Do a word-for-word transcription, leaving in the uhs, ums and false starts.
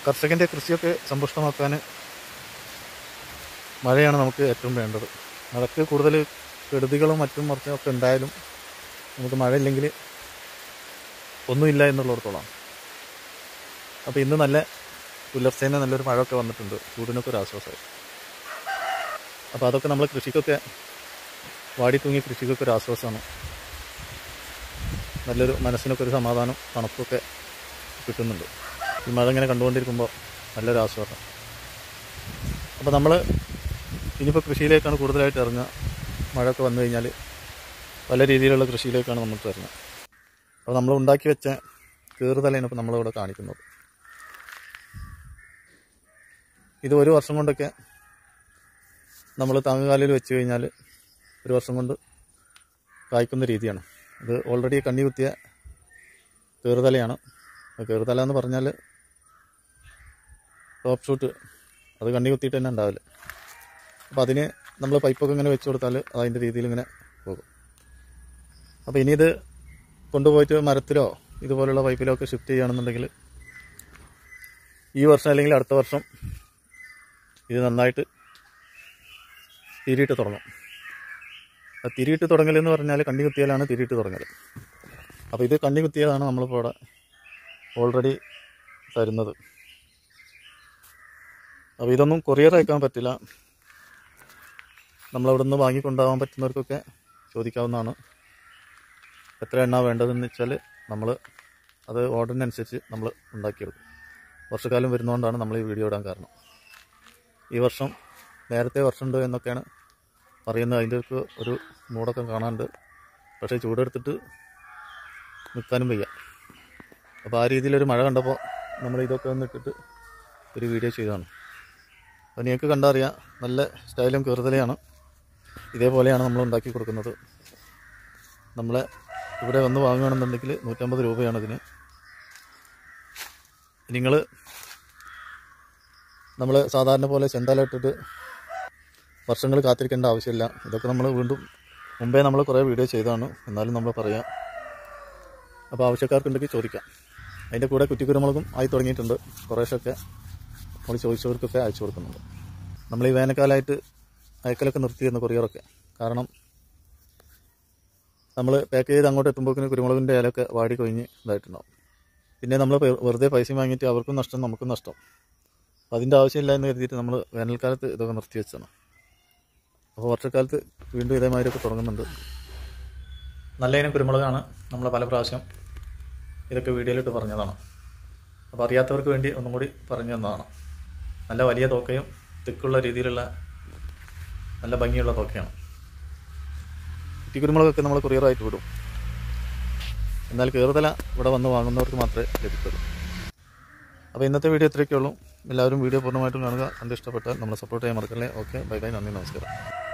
കർഷകൻ്റെ കൃഷിയൊക്കെ സമ്പുഷ്ടമാക്കാൻ മഴയാണ് നമുക്ക് ഏറ്റവും വേണ്ടത്. മഴയ്ക്ക് കൂടുതൽ കെടുതികളും മറ്റും മറിച്ചൊക്കെ ഉണ്ടായാലും നമുക്ക് മഴയില്ലെങ്കിൽ ഒന്നുമില്ല എന്നുള്ളിടത്തോളം. അപ്പോൾ ഇന്ന് നല്ല പുലർച്ചേനെ നല്ലൊരു മഴയൊക്കെ വന്നിട്ടുണ്ട്, ചൂടിനൊക്കെ ഒരു ആശ്വാസമായി. അപ്പോൾ അതൊക്കെ നമ്മളെ കൃഷിക്കൊക്കെ വാടി തൂങ്ങിയ കൃഷിക്കൊക്കെ ഒരു ആശ്വാസമാണ്. നല്ലൊരു മനസ്സിനൊക്കെ ഒരു സമാധാനം തണുപ്പൊക്കെ കിട്ടുന്നുണ്ട് ഈ മഴ ഇങ്ങനെ കണ്ടുകൊണ്ടിരിക്കുമ്പോൾ, നല്ലൊരു ആശ്വാസം. അപ്പോൾ നമ്മൾ ഇനിയിപ്പോൾ കൃഷിയിലേക്കാണ് കൂടുതലായിട്ട് ഇറങ്ങുക. മഴയൊക്കെ വന്നു കഴിഞ്ഞാൽ പല രീതിയിലുള്ള കൃഷിയിലേക്കാണ് നമ്മൾ ഇറങ്ങുക. അപ്പോൾ നമ്മൾ ഉണ്ടാക്കി വെച്ച കീറുതലയാണ് ഇപ്പോൾ നമ്മളിവിടെ കാണിക്കുന്നത്. ഇത് ഒരു വർഷം കൊണ്ടൊക്കെ നമ്മൾ താങ്ങുകാലിൽ വെച്ച് കഴിഞ്ഞാൽ ഒരു വർഷം കൊണ്ട് കായ്ക്കുന്ന രീതിയാണ്. ഇത് ഓൾറെഡി കണ്ണി കുത്തിയ കീറുതലയാണ്. കീറുതല എന്ന് പറഞ്ഞാൽ ടോപ്പ് ഷൂട്ട്, അത് കണ്ണി കുത്തിയിട്ട് തന്നെ ഉണ്ടാവില്ല. അപ്പോൾ അതിന് നമ്മൾ പൈപ്പൊക്കെ ഇങ്ങനെ വെച്ച് കൊടുത്താൽ അതിൻ്റെ രീതിയിൽ ഇങ്ങനെ പോകും. അപ്പോൾ ഇനി ഇത് കൊണ്ടുപോയിട്ട് മരത്തിലോ ഇതുപോലുള്ള പൈപ്പിലോ ഒക്കെ ഷിഫ്റ്റ് ചെയ്യുകയാണെന്നുണ്ടെങ്കിൽ ഈ വർഷം അല്ലെങ്കിൽ അടുത്ത വർഷം ഇത് നന്നായിട്ട് തിരിയിട്ട് തുടങ്ങും. തിരിയിട്ട് തുടങ്ങലെന്ന് പറഞ്ഞാൽ കണ്ണി കുത്തിയാലാണ് തിരിയിട്ട് തുടങ്ങൽ. അപ്പോൾ ഇത് കണ്ണി കുത്തിയതാണ് നമ്മളിപ്പോൾ ഇവിടെ ഓൾറെഡി തരുന്നത്. അപ്പോൾ ഇതൊന്നും കൊറിയർ അയക്കാൻ പറ്റില്ല. നമ്മളവിടെ നിന്ന് വാങ്ങിക്കൊണ്ടാകാൻ പറ്റുന്നവർക്കൊക്കെ ചോദിക്കാവുന്നതാണ്. എത്ര എണ്ണ വേണ്ടതെന്ന് വെച്ചാൽ നമ്മൾ അത് ഓർഡറിനനുസരിച്ച് നമ്മൾ ഉണ്ടാക്കിയെടുക്കും. വർഷക്കാലം വരുന്നതുകൊണ്ടാണ് നമ്മൾ ഈ വീഡിയോ ഇടാൻ കാരണം. ഈ വർഷം നേരത്തെ വർഷമുണ്ട് എന്നൊക്കെയാണ് പറയുന്നത്. അതിൻ്റെ ഒരു മൂടൊക്കെ കാണാനുണ്ട്. പക്ഷേ ചൂടെടുത്തിട്ട് നിൽക്കാനും വയ്യ. അപ്പോൾ ആ രീതിയിലൊരു മഴ കണ്ടപ്പോൾ നമ്മൾ ഇതൊക്കെ ഒന്ന് ഇട്ടിട്ട് ഒരു വീഡിയോ ചെയ്തതാണ്. അപ്പോൾ നിങ്ങൾക്ക് കണ്ടറിയാം, നല്ല സ്റ്റൈലും കീറുതലയാണ്. ഇതേപോലെയാണ് നമ്മൾ ഉണ്ടാക്കി കൊടുക്കുന്നത്. നമ്മളെ ഇവിടെ വന്ന് വാങ്ങുകയാണെന്നുണ്ടെങ്കിൽ നൂറ്റമ്പത് രൂപയാണ് ഇതിന്. നിങ്ങൾ നമ്മൾ സാധാരണ പോലെ ചെന്താല ഇട്ടിട്ട് വർഷങ്ങൾ കാത്തിരിക്കേണ്ട ആവശ്യമില്ല. ഇതൊക്കെ നമ്മൾ വീണ്ടും മുമ്പേ നമ്മൾ കുറേ വീഡിയോ ചെയ്തതാണ്, എന്നാലും നമ്മൾ പറയാം. അപ്പോൾ ആവശ്യക്കാർക്കുണ്ടെങ്കിൽ ചോദിക്കാം. അതിൻ്റെ കൂടെ കുറ്റിക്കുരുമുളകും ആയി തുടങ്ങിയിട്ടുണ്ട്. കുറേശ്ശൊക്കെ നമ്മൾ ചോദിച്ചവർക്കൊക്കെ അയച്ചു കൊടുക്കുന്നുണ്ട്. നമ്മൾ ഈ വേനൽക്കാലമായിട്ട് അയക്കലൊക്കെ നിർത്തിയിരുന്നു കൊറിയറൊക്കെ. കാരണം നമ്മൾ പാക്ക് ചെയ്ത് അങ്ങോട്ട് എത്തുമ്പോഴേക്കും കുരുമുളകിൻ്റെ ഇലയൊക്കെ വാടി കൊഴിഞ്ഞ് ഇതായിട്ടുണ്ടാവും. പിന്നെ നമ്മൾ വെറുതെ പൈസ വാങ്ങിയിട്ട് അവർക്കും നഷ്ടം നമുക്കും നഷ്ടം. അപ്പോൾ അതിൻ്റെ ആവശ്യമില്ല എന്ന് കരുതിയിട്ട് നമ്മൾ വേനൽക്കാലത്ത് ഇതൊക്കെ നിർത്തി വെച്ചാണ്. അപ്പോൾ വർഷക്കാലത്ത് വീണ്ടും ഇതേമാതിരിയൊക്കെ തുടങ്ങുന്നുണ്ട്. നല്ല ഇനം കുരുമുളകാണ്. നമ്മൾ പല പ്രാവശ്യം ഇതൊക്കെ വീഡിയോയിലിട്ട് പറഞ്ഞതാണ്. അപ്പോൾ അറിയാത്തവർക്ക് വേണ്ടി ഒന്നും കൂടി പറഞ്ഞു തന്നതാണ്. നല്ല വലിയ തോക്കയും തിക്കുള്ള രീതിയിലുള്ള നല്ല ഭംഗിയുള്ള തോക്കയാണ്. കുറ്റിക്കുരുമുളകൊക്കെ നമ്മൾ കൊറിയറായിട്ട് വിടും. എന്നാൽ കീറുതല ഇവിടെ വന്ന് വാങ്ങുന്നവർക്ക് മാത്രമേ ലഭിക്കുള്ളൂ. അപ്പോൾ ഇന്നത്തെ വീഡിയോ ഇത്രയൊക്കെ ഉള്ളൂ. എല്ലാവരും വീഡിയോ പൂർണ്ണമായിട്ടും കാണുക. കണ്ട് ഇഷ്ടപ്പെട്ടാൽ നമ്മളെ സപ്പോർട്ട് ചെയ്യാൻ മറക്കല്ലേ. ഓക്കെ, ബൈ ബൈ, നന്ദി, നമസ്കാരം.